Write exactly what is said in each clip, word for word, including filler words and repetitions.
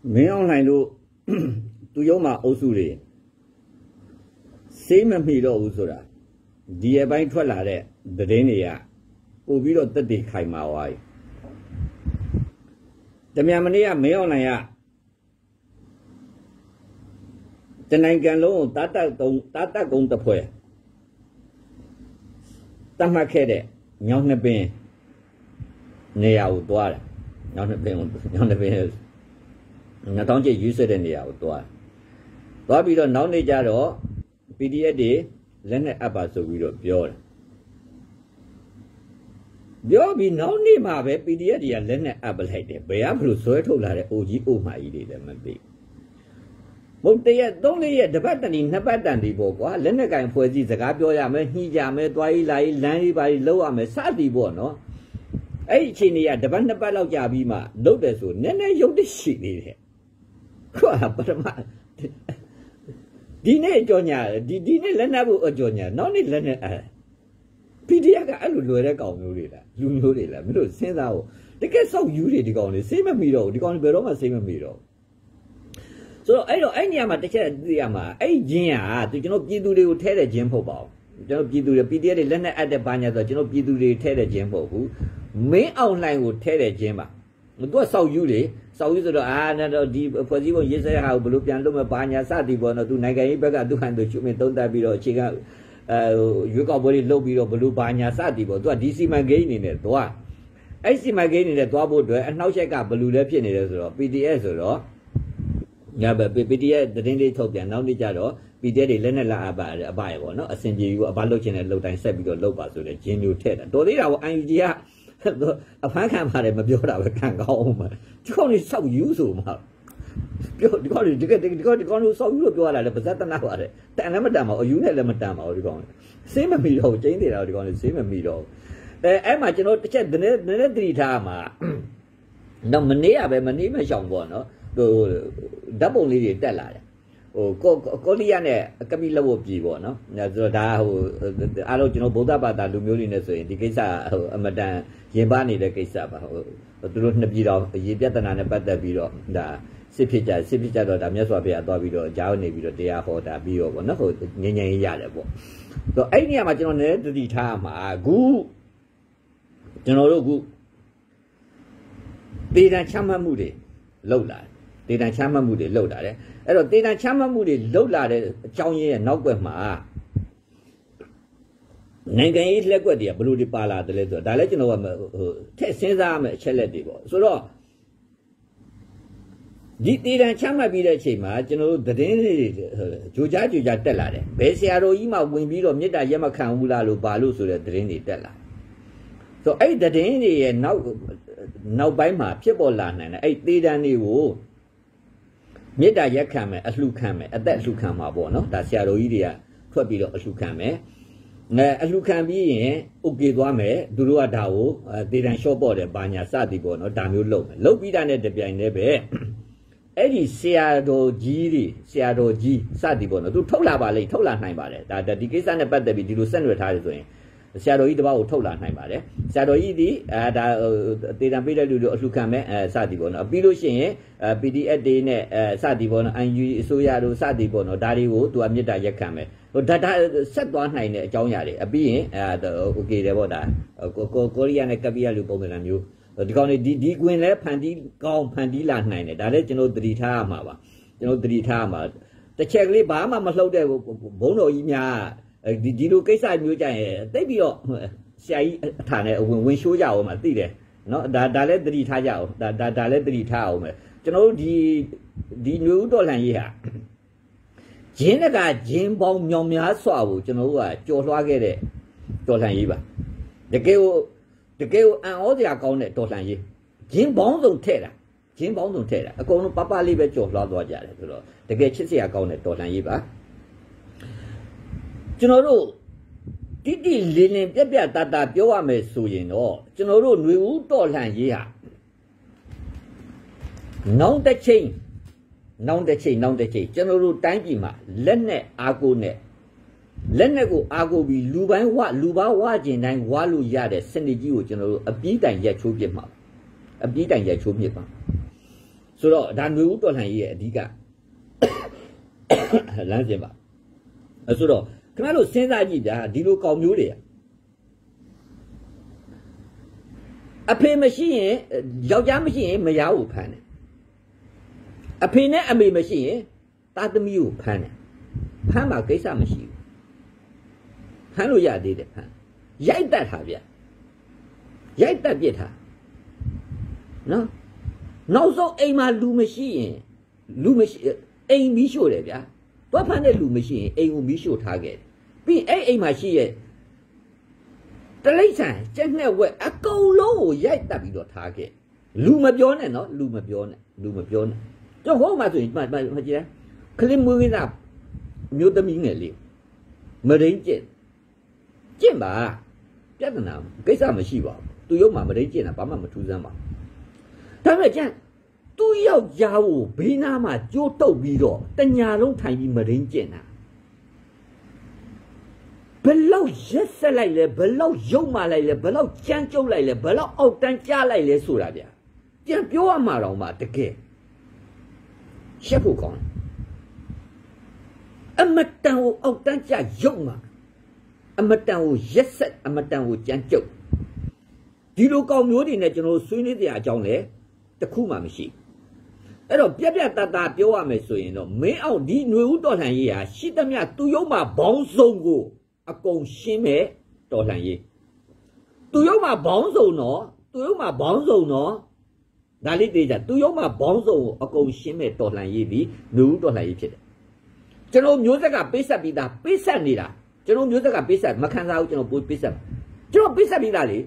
没有来路，都有嘛欧苏的，谁们没到欧苏啦？第一班出来的，这人呢呀，我比较得地开马哇。怎么样嘛？你呀没有来呀？在那个路打打工打打工的破，他妈开的，娘那边，你也有多了，娘那边娘那边。那当时有些人也有多，多比如老那家咯 ，P D A 的人呢阿爸所比如标了，标比老那嘛呗 ，P D A 的人呢阿不来的，不要不如所有出来的 O G O 买一点么的。我这些东西也这把单的那把单的不过，人呢干伙计这个标呀么，你家么多一来两一把楼啊么啥地步喏？哎，今年呀这把那把老家比嘛，老的说，那那有的是的。哇，不是嘛？第那叫呢？第第那人那不叫呢？哪里人呢？哎，比这个俺路路来搞牛的了，路牛的了，没有现在哦，这个少有的搞的，谁没没到？你讲你别说嘛，谁没没到？所以哎喽，哎你嘛，这些这样嘛，哎钱啊，就叫那比度的有太的钱不包，叫那比度的比这的人呢，爱的半年的，叫那比度的太的钱不付，没熬来有太的钱嘛。多少有的，少有说啊，那个地，或者我也是还不如边路么把人家啥地方呢？都那个一百个都看到出面都代表这个，呃，预告不的路比了不如把人家啥地方多，第四嘛给你的多，哎，四嘛给你的多不多？俺老些个不如来骗你的时候 ，P D S 咯，呀不 P D S 人家投钱，老你家咯 ，P D S 的人呢拉阿爸阿爸个喏，甚至于阿爸路钱呢路单塞比个路把说的钱就贴的，到底让我安于家。啊，反看嘛的嘛，表达会看高嘛，就讲你少有数嘛，表你讲你这个这个你讲你讲你少有表达了，不是单那话的，单那么单嘛，有那那么单嘛，我就讲，谁没没到，真的啦，我就讲你谁没没到，呃，哎嘛，就那这那那那对他嘛，那么你也别么你们想过喏，都 double 你的带来的。哦，嗰嗰啲人咧，咁樣攞住喎，喏，嗱就打好，阿老ကျွန်တော်ဗုဒ္ဓဘာသာလူမျိုးတွေနဲ့ဆိုရင်ဒီကိစ္စဟိုအမတန်ရင်ပါနေတဲ့ကိစ္စပါဟိုသူတို့နှစ်ပြည်တော်ရေပြဿနာနဲ့ပတ်သက်ပြီးတော့ဒါစစ်ဖြစ်ကြစစ်ဖြစ်ကြတော့ဒါမြတ်စွာဘုရားသွားပြီးတော့ကြားနေပြီးတော့တရားဟောတာပြီးတော့ဗောနော်ဟိုငြိမ်းချမ်းရေးရတယ်ပေါ့တော့အဲ့ဒီနေရာမှာကျွန်တော်လည်းတတိထားမှာအခုကျွန်တော်တို့အခုဒေသချမ်းမှတ်မှုတွေလောက်လာဒေသချမ်းမှတ်မှုတွေလောက်လာတယ်အဲ့တော့ဒေသချမ်းမှတ်မှုတွေလောက်လာတဲ့အကြောင်းရင်းရဲ့နောက်ွယ်မှာနိုင်ငံရေးလက်ကွက်တွေကဘယ်လိုဒီပါလာတယ်လဲဆိုတော့ဒါလည်းကျွန်တော်ကဟိုထက်စဉ်းစားရမယ့်အချက်လက်တွေပေါ့ဆိုတော့ဒီဒေသချမ်းမှတ်ပြီးတဲ့အချိန်မှာကျွန်တော်တို့သတင်းတွေဂျိုကြားဂျိုကြားတက်လာတယ်ဘယ်ဆရာတော်ကြီးမှဝင်ပြီးတော့မေတ္တာရက်မခံဘူးလားလို့ပါလို့ဆိုတဲ့သတင်းတွေတက်လာဆိုတော့အဲ့ဒီသတင်းတွေရဲ့နောက်နောက်ပိုင်းမှာဖြစ်ပေါ်လာနိုင်တယ်အဲ့ဒီဒေသတွေကိုမေတ္တာရက်ခံမယ်အလှခံမယ်အသက်အလှခံမှာပေါ့နော်ဒါဆရာတော်ကြီးတွေကထွက်ပြီးတော့အလှခံမယ်အဲအလှခံပြီးရင် okay သွားမယ်သူတို့ကဒါကိုဒေတန်ရှော့ပေါ့တယ်ဘာညာစသည်ပေါ့နော်ဒါမျိုးလုပ်မယ်လုပ်ပြီးတာနဲ့တပြိုင်တည်းပဲအဲ့ဒီဆရာတော်ကြီးတွေဆရာတော်ကြီးစသည်ပေါ့နော်သူထုတ်လာပါလိမ့်ထုတ်လာနိုင်ပါတယ်ဒါဒီကိစ္စနဲ့ပတ်သက်ပြီးဒီလိုဆက်နွယ်ထားတယ်ဆိုရင်ဆရာတော်ကြီးတပါးကိုထုတ်လာနိုင်ပါတယ်ဆရာတော်ကြီးဒီအဲဒါဒေတန်ပေးတဲ့လူတို့အလှခံမဲ့အဲစသည်ပေါ့နော်ပြီးလို့ရှိရင် P D F တွေနဲ့အဲစသည်ပေါ့နော် N U အစိုးရတို့စသည်ပေါ့နော်ဒါတွေကိုသူကမေတ္တာရက်ခံမယ်ဟိုဒါဒါဆက်သွားနိုင်တဲ့အကြောင်းအရာတွေအပြီးရင်အဲโอเคတယ်ပေါ့ဒါကိုကိုရီးယားနဲ့ကပ္ပိယလူပုံစံမျိုးဒီကောင်တွေဒီဒီကွင်လဲဖန်တီးကောင်းဖန်တီးလာနိုင်တယ်ဒါလည်းကျွန်တော်သတိထားရမှာပါကျွန်တော်သတိထားရမှာတစ်ချက်ကလေးဘာမှမလှုပ်တဲ့ဘုံတော်ကြီးများဒီဒီလိုကိစ္စမျိုးကြရင်တိတ်ပြီးတော့ဆရာကြီးအထာနဲ့ဝင်ဝင်ရှိုးကြအောင်မှာသိတယ်နော်ဒါဒါလည်းသတိထားကြအောင်ဒါဒါဒါလည်းသတိထားအောင်မယ်ကျွန်တော်တို့ဒီဒီຫນွေဥတော်လှန်ရေးဟာဂျင်းတကဂျင်းပေါင်းမြောင်များစွာကိုကျွန်တော်တို့ကကြော်လွှားခဲ့တဲ့တော်လှန်ရေးပါတကယ်ကိုတကယ်ကိုအံ့ဩစရာကောင်းတဲ့တော်လှန်ရေးဂျင်းပေါင်းစုံထဲ့တာဂျင်းပေါင်းစုံထဲ့တာအကုန်လုံးပပလေးပဲကြော်လွှားသွားကြတယ်ဆိုတော့တကယ်ချစ်စရာကောင်းတဲ့တော်လှန်ရေးပါကျွန်တော်တို့တိတိလင်းလင်းပြက်ပြက်တတပြောရမယ်ဆိုရင်တော့ကျွန်တော်တို့ຫນွေဦးတော်လှန်ရေးဟာနောင်တစ်ချိန်နောင်တစ်ချိန်နောင်တစ်ချိန်ကျွန်တော်တို့တိုင်းပြည်မှာလက်နဲ့အာကိုနဲ့လက်နဲ့ကိုအာကိုပြီးလူပိုင်းဝလူပါဝကျင်တိုင်းဝလို့ရတဲ့စနစ်ကြီးကိုကျွန်တော်တို့အပြီးတိုင်ရက်ချိုးပြစ်မှာအပြီးတိုင်ရက်ချိုးပြစ်ပါဆိုတော့ဒါຫນွေဦးတော်လှန်ရေးရဲ့အဓိကလမ်းစဉ်ပါအဲဆိုတော့ခင်ဗျားတို့စဉ်းစားကြည့်ဗျာဒီလိုကောင်မျိုးတွေအဖေမရှိရင်ယောက်ျားမရှိရင်မယားကိုဖမ်းတယ်အဖေနဲ့အမေမရှိရင်သားသမီးကိုဖမ်းတယ်ဖမ်းမှာကိစ္စမရှိဘူးဖမ်းလို့ရသေးတယ်ဖမ်းရိုက်တတ်တာဗျရိုက်တတ်ပြစ်တာနော်နောက်ဆုံးအိမ်မှာလူမရှိရင်လူမရှိအိမ်မီးရှို့တယ်ဗျာတွားဖမ်းတဲ့လူမရှိရင်အိမ်ကိုမီးရှို့ထားခဲ့တယ်ပြီးအဲ့အိမ်မှာရှိရဲ့တလိမ့်ဆန်ကျက်နဲ့ဝက်အကုန်လုံးကိုရိုက်တတ်ပြီးတော့ထားခဲ့လူမပြောနဲ့နော်လူမပြောနဲ့လူမပြောနဲ့ကျုပ်ဟိုမှာဆိုရင်မှမကြည့်လားခလင်းမွေးကင်းမျိုးသမီးငယ်လေးမရင်းကျင့်ကျင့်ပါပြဿနာကိစ္စမရှိပါဘူးသူရုပ်မှာမရင်းကျင့်တာဘာမှမထူးဆန်းပါဒါပေမဲ့ကျန်သူ့ယောက်ျားကိုဘေးနားမှာကြိုးတုပ်ပြီးတော့တညာလုံးထိုင်ပြီးမရင်းကျင့်တာဘယ်လောက်ရက်ဆက်လိုက်လဲဘယ်လောက်ရုပ်မာလိုက်လဲဘယ်လောက်ကြမ်းကြုတ်လိုက်လဲဘယ်လောက်အောက်တန်းကြားလိုက်လဲဆိုတာဗျာပြန်ပြောရမှာတော့မှတကယ်ရှက်ဖို့ကောင်းအမတန်ကိုအောက်တန်းကြားရုပ်မာအမတန်ကိုရက်ဆက်အမတန်ကိုကြမ်းကြုတ်ဒီလိုကောင်မျိုးတွေနဲ့ကျွန်တော်ဆွေးနွေးတဲ့အကြောင်းလဲတခုမှမရှိအဲ့တော့ပြက်ပြက်တတ်တာပြောရမယ်ဆိုရင်တော့မင်းအောင်ဒီຫນွေဦးတော်လှန်ရေးဟာရှိသမျှသူရုံးမှာဘောင်းစုံကိုအကုန်ရှင်းမဲ့တော်လှန်ရေးသူရုံးမှာဘောင်းစုံတော့သူရုံးမှာဘောင်းစုံတော့ဒါလေးတေးကြသူရုံးမှာဘောင်းစုံကိုအကုန်ရှင်းမဲ့တော်လှန်ရေးပြီးຫນွေဦးတော်လှန်ရေးဖြစ်တယ်ကျွန်တော်မျိုးဆက်ကပေးဆက်ပြီးသားပေးဆက်နေတာကျွန်တော်မျိုးဆက်ကပေးဆက်မခံစားဘူးကျွန်တော်ပိုးပေးဆက်ကျွန်တော်ပေးဆက်ပြီးသားလေ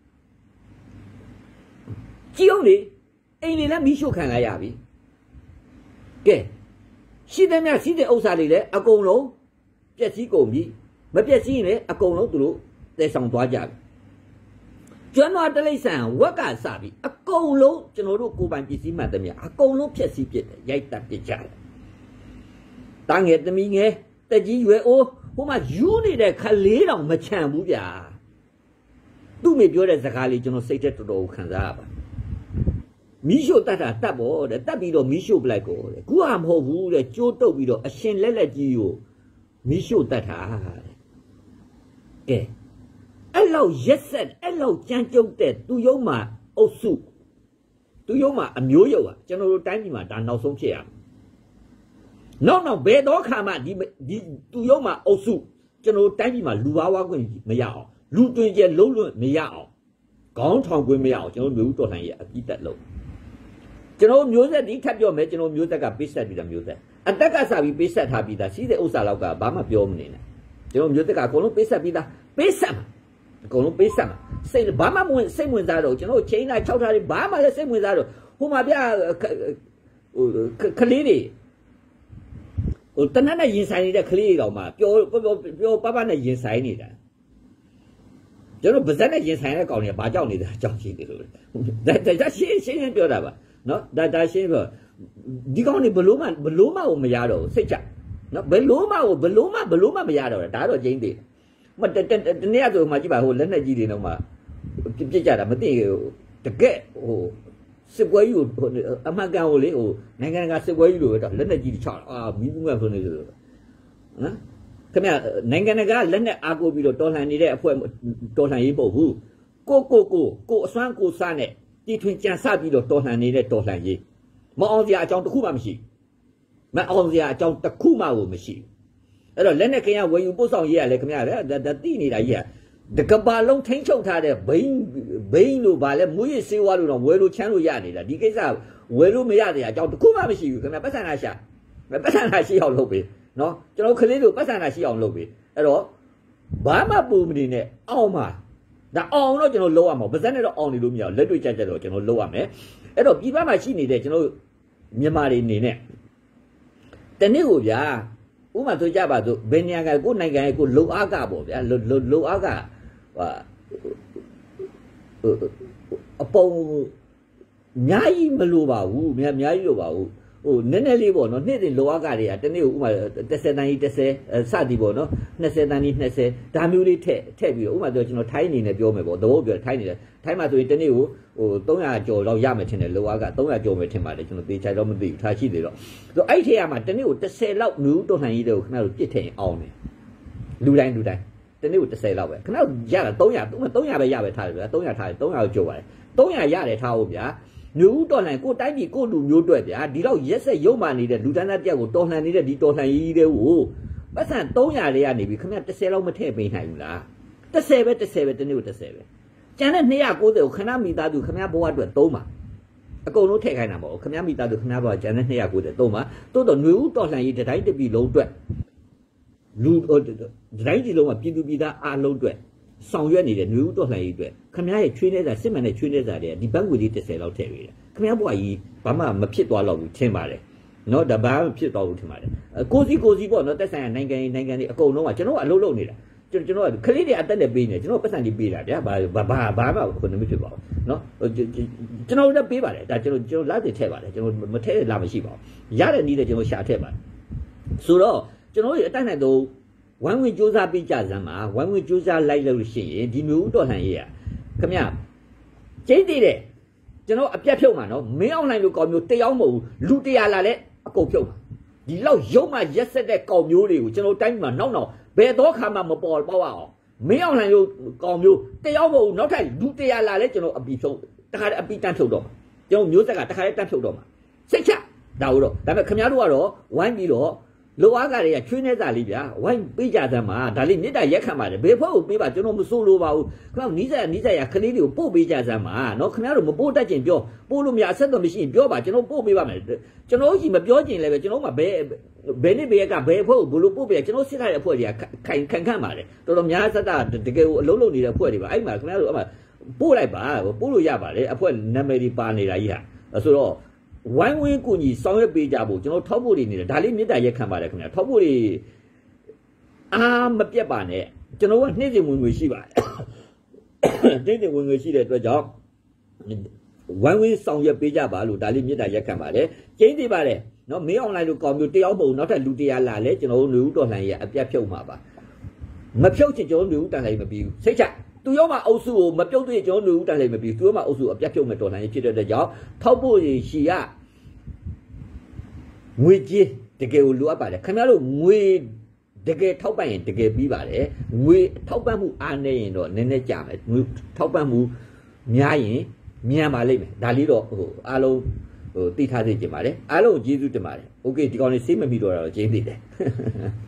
ကြည့်အောင်လေအိမ်တွေလည်းမီးရှို့ခံလိုက်ရပြီကဲရှိသမျှရှိတဲ့ဥစ္စာတွေလည်းအကုန်လုံးပျက်စီးကုန်ပြီမပျက်စီးရင်လည်းအကုန်လုံးသူတို့တည်ဆောင်သွားကြပြီကျွမ်းတော်တလိမ့်ဆန်ဝက်ကစပြီအကုန်လုံးကျွန်တော်တို့ကိုယ်ပိုင်ပစ္စည်းမှတ်သမျှအကုန်လုံးဖျက်ဆီးပစ်တယ်ရိုက်တက်ပစ်ကြတယ်တန်းငယ်သမီးငယ်တက်ကြီးရွယ်အိုးဟိုမှာယူနေတဲ့ခလေးတောင်မချမ်းဘူးဗျာသူ့မိပြောတဲ့စကားလေးကျွန်တော်စိတ်ထဲတော်တော်ခံစားရပါမီးရှို့တတ်တာတတ်ပေါ့တဲ့တတ်ပြီးတော့မီးရှို့ပလိုက်ကိုတဲ့ခုဟာမဟုတ်ဘူးတဲ့ကြိုးတုပ်ပြီးတော့အရှင်လက်လက်ကြီးကိုမီးရှို့တတ်တာတဲ့ကဲအဲ့လောက်ရက်ဆက်အဲ့လောက်ကြမ်းကြုတ်တဲ့သူယုံမှာအုပ်စုသူယုံမှာအမျိုးရုပ်อ่ะကျွန်တော်တို့တိုင်းပြည်မှာဒါနောက်ဆုံးဖြစ်ရမယ်နောက်နောက်ဘယ်တော့ခါမှဒီဒီသူယုံမှာအုပ်စုကျွန်တော်တို့တိုင်းပြည်မှာလူဘာဝခွင့်မရအောင်လူတွင်ကျဲလုံးလွတ်မရအောင်ခေါင်းထောင်ခွင့်မရအောင်ကျွန်တော်မျိုးတော်လှန်ရေးအပြီးတက်လို့ကျွန်တော်မျိုးဆက်ဒီထပ်ပြောမယ်ကျွန်တော်မျိုးဆက်ကပေးဆက်ပြီးတာမျိုးဆက်အတက်ကစားပြီးပေးဆက်ထားပြီးသားစီးတဲ့ဥစ္စာလောက်ကဘာမှပြောမနေနဲ့ကျွန်တော်မျိုးဆက်ကအကုန်လုံးပေးဆက်ပြီးသားပေးဆက်မှာအကုန်လုံးပေးဆက်မှာစိတ်ဘာမှမဝင်စိတ်ဝင်စားတော့ကျွန်တော်ချိန်လိုက်၆ထားလေးဘာမှလည်းစိတ်ဝင်စားတော့ဟိုမှာဗျာဟိုကလေးတွေဟိုတနက်နဲ့ရင်ဆိုင်နေတဲ့ကလေးတွေတော့မှပြောပြောပြောပပနဲ့ရင်ဆိုင်နေတာကျွန်တော်ဗဇက်နဲ့ရင်ဆိုင်တဲ့ကောင်တွေကဘာကြောက်နေတာကြောက်ရှိတယ်လို့ဒါဒါရှင်းရှင်းပြောတာပါနော်ဒါဒါရှင်းပြောဒီကောင်တွေဘလို့မှဘလို့မှကိုမရတော့ဘူးစိတ်ချနော်ဘလို့မှကိုဘလို့မှဘလို့မှမရတော့တာဒါတော့ကျင်းသေးတယ်မတတတနေ့ကဆိုမှကြည့်ပါဟိုလက်နဲ့ကြီးတွေတော့မှပြစ်ကြတာမသိဘူးတကက်ဟိုစစ်ပွဲကြီးကိုအမှန်ကန်ကိုလေဟိုနိုင်ငံကစစ်ပွဲကြီးလို့တော့လက်နဲ့ကြီးတွေချအာမီးဘူးငါဆိုနေလို့နော်ခင်ဗျနိုင်ငံကလက်နဲ့အားကိုပြီးတော့တော်လှန်နေတဲ့အဖွဲ့တော်လှန်ရေးပို့ဘူးကိုကိုကိုကိုအစွမ်းကိုစားနဲ့တီထွင်ကြံစပြီးတော့တော်လှန်နေတဲ့တော်လှန်ရေးမအောင်စရာအကြောင်းတစ်ခုမှမရှိမအောင်စရာအကြောင်းတစ်ခုမှကိုမရှိအဲ့တော့လက်နဲ့ခင်ရဝယ်ယူပို့ဆောင်ရေးရလဲခင်ဗျဒါဒါတိနေတာကြီးကတကဘာလုံးထိန်းချုပ်ထားတဲ့ဘိန်းဘိန်းလို့ဗာလဲမွေးရစေးဝါလို့တော့ဝယ်လို့ချမ်းလို့ရနေတာဒီကိစ္စဝယ်လို့မရတဲ့အကြောင်းတစ်ခုမှမရှိဘူးခင်ဗျပတ်စံနာရှာပတ်စံနာရှိအောင်လုပ်ပေးနော်ကျွန်တော်ကလေးတို့ပတ်စံနာရှိအောင်လုပ်ပေးအဲ့တော့ဘာမှပူမနေနဲ့အောင်ပါဒါအောင်တော့ကျွန်တော်လုပ်ရမှာပါဇက်နဲ့တော့အောင်နေလို့မရဘူးလက်တွေ့ကြကြတော့ကျွန်တော်လုပ်ရမယ်အဲ့တော့ပြည်ပမှာရှိနေတဲ့ကျွန်တော်မြန်မာတွေအနေနဲ့တနေ့ကိုဗျာဥပမာဆိုကြပါစို့ဘယ်နေရာကကိုနိုင်ငံရဲ့ကိုလုံအားကပေါ့ဗျာလုံအားကဟာအပုံအများကြီးမလိုပါဘူးအများကြီးလိုပါဘူးဟဟိုနည်းနည်းလေးပေါ့နော်နေ့စဉ်လောကတွေကတနေ့ဥမာတစ်ဆယ်တန်းကြီးတစ်ဆယ်စသည်ပေါ့နော်နှစ်ဆယ်တန်းကြီးနှစ်ဆယ်ဒါမျိုးလေးထည့်ထည့်ပြီးတော့ဥမာပြောကျွန်တော်ထိုင်းအနေနဲ့ပြောမယ်ပေါ့သဘောပြောထိုင်းနေတယ်ထိုင်းမှာဆိုရင်တနေ့ကိုဟိုသုံးရာကျော်လောက်ရမယ်ထင်တယ်လောကသုံးရာကျော်မယ်ထင်ပါတယ်ကျွန်တော်သေချာတော့မသိဘူးထားရှိသေးတော့ဆိုအဲ့ထည့်ရမှာတနေ့ကိုတစ်ဆယ်လောက်မျိုးတော်လှန်ရေးတွေကိုခင်ဗျားတို့ပြစ်ထည့်အောင်တယ်လူတိုင်းလူတိုင်းတနေ့ကိုတစ်ဆယ်လောက်ပဲခင်ဗျားတို့ရတာသုံးရာသုံးရာပဲရပဲထားတယ်ဗျာသုံးရာထားတယ်သုံးရာကိုကျော်ပါတယ်သုံးရာရတယ်ထားဖို့ဗျာမျိုးတော်လှန်ကိုတိုင်းပြည်ကိုလူမျိုးတွေ့ဗျာဒီတော့ရက်ဆက်ရုံမှနေတဲ့လူတန်းသားတယောက်ကိုတော်လှန်နေတဲ့ဒီတော်လှန်ရေးတွေကိုပတ်စံသုံးရာလေးကနေပြီးခင်ဗျတစ်ဆယ်လောက်မထည့်ပေးနိုင်ဘူးလားတစ်ဆယ်ပဲတစ်ဆယ်ပဲတနေ့ကိုတစ်ဆယ်ပဲကျန်တဲ့နှစ်ရာကိုးဆယ်ကိုခဏမိသားစုခင်ဗျဘဝအတွက်သုံးပါအကုန်လုံးထည့်ခိုင်းတာမဟုတ်ခင်ဗျမိသားစုခင်ဗျဘဝကျန်တဲ့နှစ်ရာကိုးဆယ်သုံးပါတိုးတော့မျိုးဦးတော်လှန်ရေးတိုင်းတစ်ပြည်လုံးအတွက်လူတိုင်းပြည်လုံးကပြည်သူပြည်သားအားလုံးအတွက်ဆောင်ရွက်နေတဲ့မျိုးဦးတော်လှန်ရေးအတွက်ခင်ဗျားရဲ့ချွေးနေတာစစ်မှန်တဲ့ချွေးနေတာတွေဒီဘန်းငွေလေးတစ်ဆယ်လောက်ထည့်ပေးတယ်ခင်ဗျားဘွားကြီးဘာမှမဖြစ်သွားတော့ဘူးထင်ပါတယ်နော်ဒါဘာမှဖြစ်သွားဘူးထင်ပါတယ်ကိုစီကိုစီပေါ့နော်တက်ဆိုင်ရာနိုင်ငံနိုင်ငံတွေအကုန်လုံးကကျွန်တော်ကအလုပ်လုပ်နေတာကျွန်တော်ကခလေးတွေအတက်နဲ့ပေးနေကျွန်တော်ပတ်စံတွေပေးတာဗျာဘာဘာဘာမှခုနမဖြစ်ပါဘူးနော်ကျွန်တော်လည်းပေးပါတယ်ဒါကျွန်တော်ကျွန်တော်လက်တွေထည့်ပါတယ်ကျွန်တော်မထည့်လာမရှိပါဘူးရတဲ့နည်းနဲ့ကျွန်တော်ရှာထည့်ပါတယ်ဆိုတော့ကျွန်တော်တို့အတက်နဲ့တော့ဝမ်းဝင်စူးစမ်းပြီးကြစမ်းမှာဝမ်းဝင်စူးစမ်းလိုက်လို့ရှိရင်ဒီမျိုးတော်လှန်ရေးရခင်ဗျကျင်းသေးတယ်ကျွန်တော်အပြတ်ဖြုတ်မှာနော်မင်းအောင်နိုင်လို့ကောင်မျိုးတယောက်မဟုတ်ဘူးလူတရာလာလဲအကုန်ဖြုတ်မှာဒီလောက်ရုံမှရက်ဆက်တဲ့ကောင်မျိုးတွေကိုကျွန်တော်တိုင်းမှာနောက်နောက်ဘယ်တော့ခါမှမပေါ်ပေါ့အောင်မင်းအောင်နိုင်လို့ကောင်မျိုးတယောက်မဟုတ်ဘူးနောက်ထပ်လူတရာလာလဲကျွန်တော်အပီဖြုတ်တခါအပီတန်းဖြုတ်တော့မှာကျွန်တော်မျိုးဆက်ကတခါတန်းဖြုတ်တော့မှာစိတ်ချဒါတော့ဒါပေမဲ့ခင်ဗျားတို့ကတော့ဝိုင်းပြီးတော့လောကတွေကချွေးနေစားလေးဗျာဝိုင်းပေးကြသမ်းမှာဒါလေးမြစ်တာရက်ခံပါတယ်ဘယ်ဖို့ပေးပါကျွန်တော်မစိုးလို့ပါဘူးခင်ဗျားနီးစက်နီးစက်ရခလေးတွေကိုပို့ပေးကြသမ်းမှာနော်ခင်ဗျားတို့မပို့တတ်ကျင်ပြောပို့လို့မရအဆက်တော့မရှိရင်ပြောပါကျွန်တော်ပို့ပေးပါမယ်ကျွန်တော်ကြီးမပြောကျင်လည်းပဲကျွန်တော်မှဘယ်ဘယ်နှစ်ဘယ်ကဘယ်ဖို့ဘလို့ပို့ပေးကျွန်တော်စစ်ထားတဲ့အဖွဲ့တွေကခိုင်ခံခန့်ပါတယ်တော်တော်များစက်တာတကယ်ကိုအလုံးလုံးနေတဲ့အဖွဲ့တွေပါအဲ့မှာခင်ဗျားတို့အမှပို့လိုက်ပါပို့လို့ရပါတယ်အဖွဲ့နာမည်တွေပါနေတာကြီးဟာဆိုတော့ဝိုင်းဝင်းကူညီဆောင်ရွက်ပေးကြဖို့ကျွန်တော်ထောက်ဖို့တွေနေတယ်ဒါလေးမြစ်တာရက်ခံပါတယ်ခင်ဗျာထောက်ဖို့တွေအာမပြတ်ပါနဲ့ကျွန်တော်ကနှိမ့်စင်ဝင်ငွေရှိပါတယ်နှိမ့်စင်ဝင်ငွေရှိတဲ့အတွက်ကြောင့်ဝိုင်းဝင်းဆောင်ရွက်ပေးကြပါလို့ဒါလေးမြစ်တာရက်ခံပါတယ်ကျင်းသေးပါတယ်နော်မင်းအွန်လိုင်းလို့ကောင်မျိုးတယောက်မဟုတ်နောက်ထပ်လူတရားလာလဲကျွန်တော်တို့လူဦးတော်လှန်ရေးအပြတ်ဖြုတ်မှာပါမဖြုတ်ချင်ကျွန်တော်လူဦးတန်လှန်ရေးမပြီးဘူးစိတ်ချသူရောမှအုပ်စုကိုမပြုတ်သေးကျွန်တော်လူဦးတန်လှန်ရေးမပြီးသူရောမှအုပ်စုအပြတ်ဖြုတ်မဲ့တော်လှန်ရေးဖြစ်တဲ့အတွက်ကြောင့်ထောက်ဖို့ရှိရငွေကြေးတကယ်ကိုလိုအပ်ပါတယ်ခင်ဗျားတို့ငွေတကယ်ထောက်ပံ့ရင်တကယ်ပြီးပါတယ်ငွေထောက်ပံ့မှုအားနေရင်တော့နည်းနည်းကြာမယ်ငွေထောက်ပံ့မှုများရင်မြန်ပါလိမ့်မယ်ဒါလေးတော့ဟိုအားလုံးဟိုသိထားသိကြပါတယ်အားလုံးကျေးဇူးတင်ပါတယ်โอเคဒီကောင်လေးစိတ်မမိတော့တော့ကျေးဇူးတင်တယ်